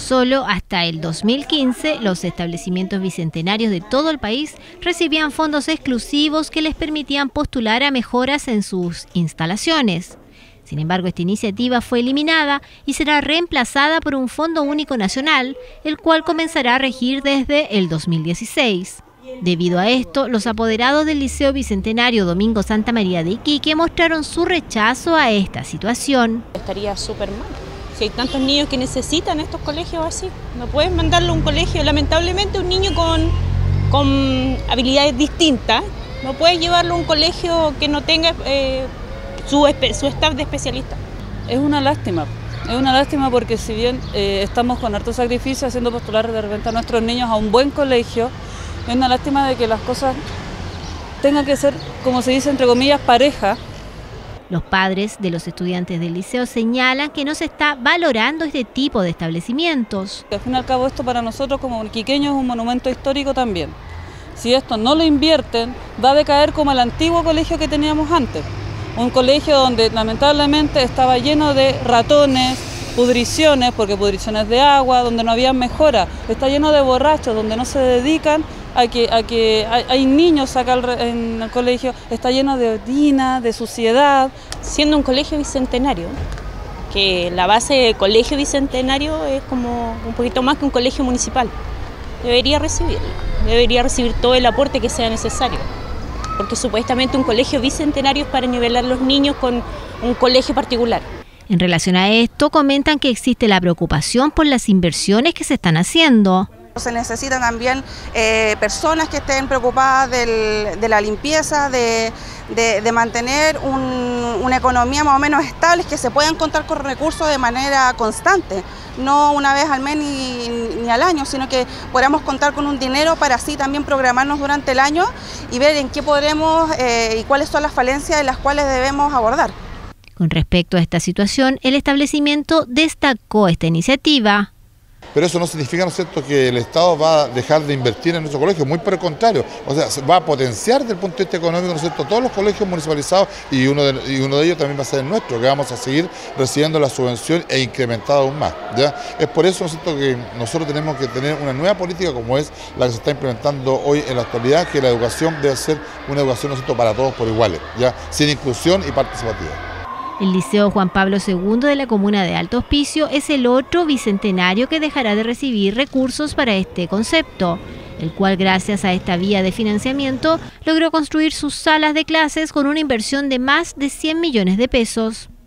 Solo hasta el 2015, los establecimientos bicentenarios de todo el país recibían fondos exclusivos que les permitían postular a mejoras en sus instalaciones. Sin embargo, esta iniciativa fue eliminada y será reemplazada por un Fondo Único Nacional, el cual comenzará a regir desde el 2016. Debido a esto, los apoderados del Liceo Bicentenario Domingo Santa María de Iquique mostraron su rechazo a esta situación. Estaría súper mal. Si hay tantos niños que necesitan estos colegios así, no puedes mandarlo a un colegio, lamentablemente un niño con habilidades distintas, no puedes llevarlo a un colegio que no tenga su staff de especialistas. Es una lástima porque si bien estamos con harto sacrificio haciendo postular de repente a nuestros niños a un buen colegio, es una lástima de que las cosas tengan que ser, como se dice entre comillas, pareja. Los padres de los estudiantes del liceo señalan que no se está valorando este tipo de establecimientos. Al fin y al cabo esto para nosotros como iquiqueños es un monumento histórico también. Si esto no lo invierten, va a decaer como el antiguo colegio que teníamos antes. Un colegio donde lamentablemente estaba lleno de ratones, pudriciones, porque pudriciones de agua, donde no había mejora. Está lleno de borrachos, donde no se dedican a que hay niños acá en el colegio, está lleno de orina, de suciedad. Siendo un colegio bicentenario, que la base de colegio bicentenario es como un poquito más que un colegio municipal, debería recibir todo el aporte que sea necesario, porque supuestamente un colegio bicentenario es para nivelar los niños con un colegio particular. En relación a esto, comentan que existe la preocupación por las inversiones que se están haciendo. Se necesitan también personas que estén preocupadas de la limpieza, de mantener una economía más o menos estable, que se puedan contar con recursos de manera constante, no una vez al mes ni al año, sino que podamos contar con un dinero para así también programarnos durante el año y ver en qué podremos y cuáles son las falencias en las cuales debemos abordar. Con respecto a esta situación, el establecimiento destacó esta iniciativa. Pero eso no significa, ¿no es cierto?, que el Estado va a dejar de invertir en nuestro colegio, muy por el contrario, o sea, va a potenciar desde el punto de vista económico, ¿no es cierto?, todos los colegios municipalizados y uno de ellos también va a ser el nuestro, que vamos a seguir recibiendo la subvención e incrementada aún más, ¿ya? Es por eso, ¿no es cierto?, que nosotros tenemos que tener una nueva política como es la que se está implementando hoy en la actualidad, que la educación debe ser una educación, ¿no es cierto?, para todos por iguales, ¿ya?, sin inclusión y participativa. El Liceo Juan Pablo II de la comuna de Alto Hospicio es el otro bicentenario que dejará de recibir recursos para este concepto, el cual gracias a esta vía de financiamiento logró construir sus salas de clases con una inversión de más de 100 millones de pesos.